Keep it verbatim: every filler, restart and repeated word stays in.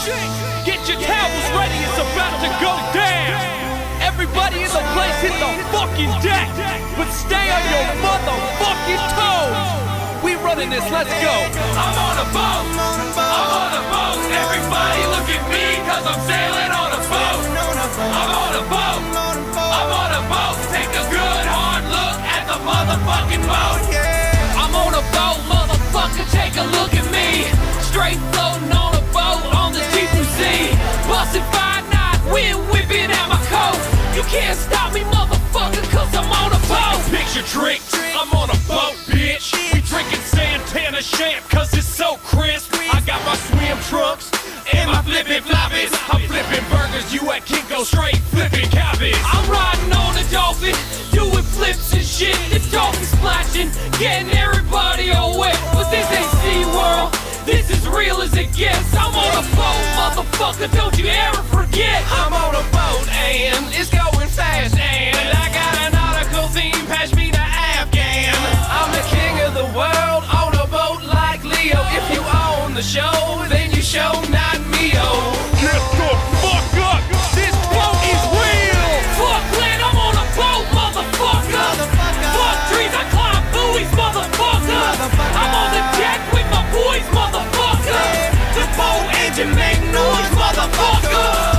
Get your towels ready, it's about to go down. Everybody in the place hit the fucking deck, but stay on your motherfucking toes. We running this, let's go. I'm on a boat, I'm on a boat. Everybody look at me, cause I'm sailing on a boat. I'm on a boat, I'm on a boat. Take a good hard look at the motherfucking boat. I'm on a boat, motherfucker, take a look at me. Straight floating on a boat on the T two C. Bustin' five knots, wind whipping out my coat. You can't stop me, motherfucker, cause I'm on a boat. Picture trick, I'm on a boat, bitch. We drinking Santana champ, cause it's so crisp. I got my swim trunks and my flippin' floppies. I'm flipping burgers, you at Kinko, straight flipping cabbage. I'm riding on a dolphin, doing flips and shit. This dolphin splashing, getting everybody all wet. But this ain't SeaWorld, this is real as it gets. I'm on a boat, motherfucker, don't you ever forget. I'm on a boat and it's going fast, and I got an nautical theme, pass me the Afghan. I'm the king of the world on a boat like Leo. If you own the show, then you show not me-o. Get the fuck up, this boat is real. Fuck land, I'm on a boat, motherfucker. Fuck trees, I climb buoys, motherfucker. I'm on the deck with my boys, motherfucker. The boat engine make noise, motherfucker.